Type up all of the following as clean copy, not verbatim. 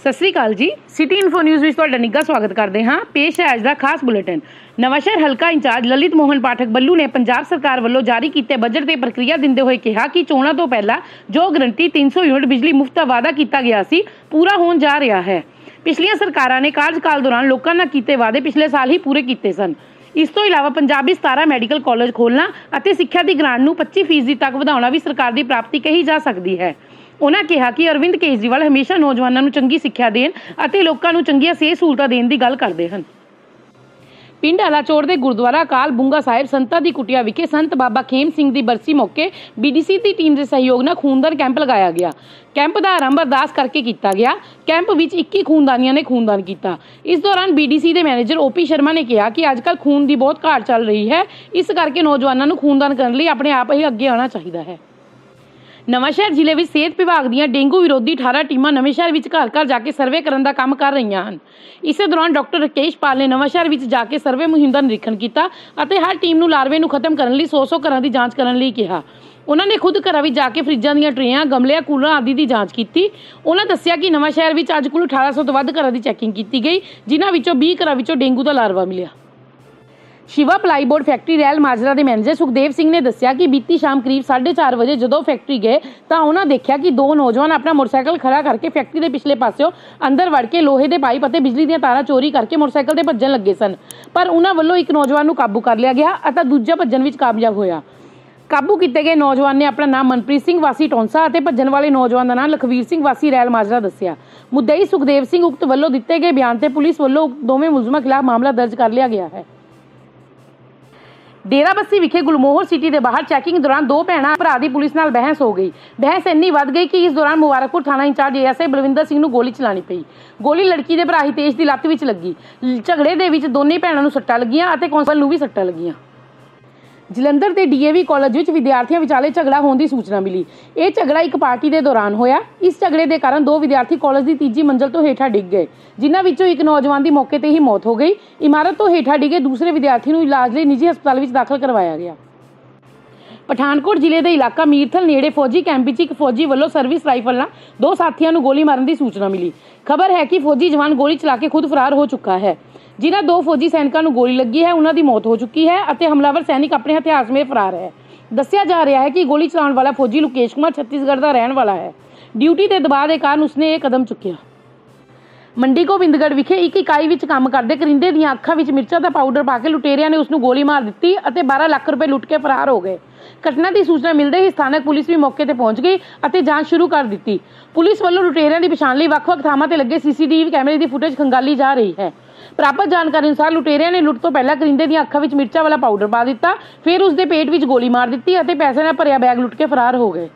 सत श्री अकाल जी। City info news में तुहाडा निੱਘਾ स्वागत करते हाँ। पेश है अज का खास बुलेटिन। नवांशहर हल्का इंचार्ज ललित मोहन पाठक बल्लू ने पंजाब सरकार वालों जारी किए बजट की प्रक्रिया देंदे हुए कहा कि चोणों तो पहला जो गारंटी 300 यूनिट बिजली मुफ्त का वादा किया गया सी पूरा होने जा रहा है। पिछलियां सरकारां ने कार्यकाल दौरान लोगों नाल कीते वादे पिछले साल ही पूरे किए सन। इस तो इलावा पंजाब 17 मैडिकल कॉलेज खोलना और सिक्ख्या की ग्रांट नूं 25% तक वधाउणा भी सरकार की प्राप्ति कही जा सकती है। उन्होंने कहा कि अरविंद केजरीवाल हमेशा नौजवानों को चंगी सिक्ख्या देण अते लोकां नूं चंगीआं सेहत सहूलतां देण दी गल करदे हन। पिंड अलाचौड़ के गुरुद्वारा अकाल बुंगा साहिब संतां दी कुटिया विखे संत बाबा खेम सिंह की बरसी मौके BDC की टीम के सहयोग नाल खूनदान कैंप लगाया गया। कैंप का आरंभ अरदास करके किया गया। कैंप विच 21 खूनदानियां ने खूनदान किया। इस दौरान BDC के मैनेजर OP शर्मा ने कहा कि आजकल खून की बहुत घाट चल रही है, इस करके नौजवानों को खूनदान करने लई अपने आप ही अगे आना चाहिए है। नवांशहर जिले में सेहत विभाग दीयां डेंगू विरोधी 18 टीमां नवांशहर में घर घर जाके सर्वे करने का काम कर रही हैं। इस दौरान डॉक्टर राकेश पाल ने नवांशहर में जाके सर्वे मुहिम का निरीक्षण किया और हर टीम को लार्वे को खत्म करने 100 घरों की जाँच करने लई कहा। उन्होंने खुद घरों में जाके फ्रिजां दीयां ट्रेयां गमलियां कूलर आदि की जाँच की। उन्होंने दस्सिया कि नवांशहर में अज कुल 1800 तो वध घरों की चैकिंग की गई, जिन्हां विचों 20 घरों डेंगू का लार्वा मिलिया। शिवा प्लाईबोर्ड फैक्ट्री रैल माजरा के मैनेजर सुखदेव सिंह ने दस्सिया कि बीती शाम करीब 4:30 बजे जो फैक्ट्री गए तो उन्होंने देखा कि 2 नौजवान अपना मोटरसाइकिल खड़ा करके फैक्ट्री के पिछले पासों अंदर वड़ के लोहे के पाइप और बिजली दी तारां चोरी करके मोटरसाइकिल से भज्जन लगे सन, पर उन्होंने वालों एक नौजवान को काबू कर लिया गया और दूजा भज्जन में कामयाब होया। काबू किए गए नौजवान ने अपना नाम मनप्रीत सिंह वासी टौंसा और भज्जन वाले नौजवान का नाम लखवीर सिंह वासी रैल माजरा दस्सिया। मुद्दई सुखदेव सिंह उक्त वालों दिते गए बयान से पुलिस वालों दोवें मुलजमां खिलाफ मामला दर्ज कर लिया गया है। डेरा बस्सी विखे गुलमोहर सिटी के बाहर चैकिंग दौरान 2 भैणां भरा की पुलिस नाल बहस हो गई। बहस इन्नी वध गई कि इस दौरान मुबारकपुर थाना इंचार्ज ASI बलविंदर सिंह को गोली चलानी पई। गोली लड़की के भरा हितेश की लत्त विच लगी। झगड़े दे विच दोनों भैणां नूं सट्टां लगियां अते कांस्टेबल नूं भी सट्टां लगियां। जलंधर के DAV कॉलेज में विद्यार्थियों विचाले झगड़ा होने की सूचना मिली। यह झगड़ा एक पार्टी के दौरान होया। इस झगड़े के कारण 2 विद्यार्थी कॉलेज की 3जी मंजिल तो हेठा डिग गए, जिन्हां विचों एक नौजवान की मौके पर ही मौत हो गई। इमारत तो हेठा डिगे दूसरे विद्यार्थी को इलाज लिए निजी हस्पताल में दाखिल करवाया गया। पठानकोट जिले के इलाका मीरथल नेड़े फौजी कैंप एक फौजी वालों सर्विस राइफल नाल 2 साथियों को गोली मारने की सूचना मिली। खबर है कि फौजी जवान गोली चला के खुद फरार हो चुका है। जिन्हां 2 फौजी सैनिकों को गोली लगी है उन्हों की मौत हो चुकी है और हमलावर सैनिक अपने हथियार समेत फरार है। दस्सिया जा रहा है कि गोली चलाने वाला फौजी लोकेश कुमार छत्तीसगढ़ का रहने वाला है। ड्यूटी के दबाव के कारण उसने यह कदम चुकया। मंडी गोबिंदगढ़ विखे एक इकाई में काम करते करिंदे दी अखां विच मिर्चां दा पाउडर पा के लुटेरिया ने उसनूं गोली मार दी और 12 लाख रुपए लुट के फरार हो गए। घटना की सूचना मिलते ही स्थानक पुलिस भी मौके पर पहुंच गई और जांच शुरू कर दी। पुलिस वालों लुटेरिया की पछाण लई वख-वख थावां ते लगे CCTV कैमरे की फुटेज खंगाली जा रही है। प्राप्त जानकारी अनुसार लुटेरिया ने लुट तो पहला करिंदे दी अखां विच मिर्चां वाला पाउडर पा दिता, फिर उसके पेट विच गोली मार दी और पैसे नाल भरिया बैग लुट के फरार हो गए।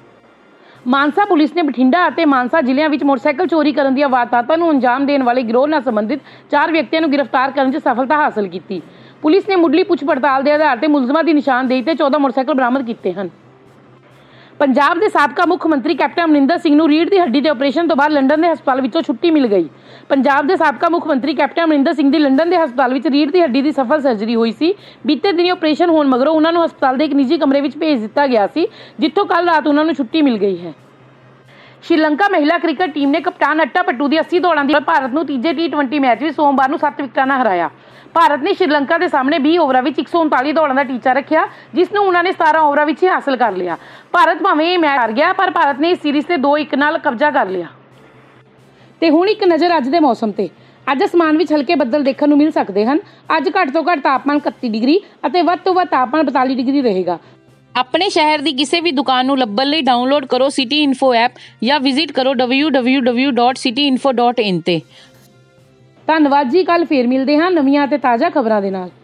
मानसा पुलिस ने बठिंडा और मानसा जिलों में मोटरसाइकिल चोरी करने दी वारदातां नूं अंजाम देने वाले गिरोह नाल संबंधित 4 व्यक्तियों को गिरफ्तार करने में सफलता हासिल की। पुलिस ने मुढ़ली पुछ पड़ताल के आधार पर मुलजमां की निशानदेही ते 14 मोटरसाइकिल बरामद किए हैं। पंजाब के साबका मुख्यमंत्री कैप्टन अमरिंदर सिंह नूं रीढ़ की हड्डी के ऑपरेशन तो बाद लंडन के हस्पताल विचों छुट्टी मिल गई। पंजाब के साबका मुख्यमंत्री कैप्टन अमरिंदर सिंह की लंडन के हस्पताल में रीढ़ की हड्डी की सफल सर्जरी हुई सी। बीते दिनी ऑपरेशन होने मगरों उन्होंने हस्पताल के एक निजी कमरे में भेज दिया गया सी, जिथों कल रात उन्होंने छुट्टी मिल गई है। श्रीलंका महिला क्रिकेट टीम ने कप्तान अट्टा पट्टू की 80 दौड़ों की भारत को तीजे T20 मैच में सोमवार को 7 विकेटां नाल हराया। भारत ने श्रीलंका के सामने 20 ओवरों में 139 दौड़ों का टीचा रखा, जिसनों उन्होंने 17 ओवरों में ही हासिल कर लिया। भारत भावें यह मैच हार गया, पर भारत ने इस सीरीज़ से 2-1 नाल कब्जा कर लिया। तो हुण एक नज़र अज के मौसम से। अज आसमान में हल्के बदल देखने को मिल सकते हैं। अज घट तो घट तापमान 31 डिग्री और वध तो वध तापमान 42 डिग्री रहेगा। अपने शहर की किसी भी दुकान को लभण लई डाउनलोड करो सिटी इन्फो ऐप या विजिट करो www.cityinfo.in ते। धन्नवाद जी। कल फिर मिलते हैं नवीं ते ताज़ा खबरों के नाल।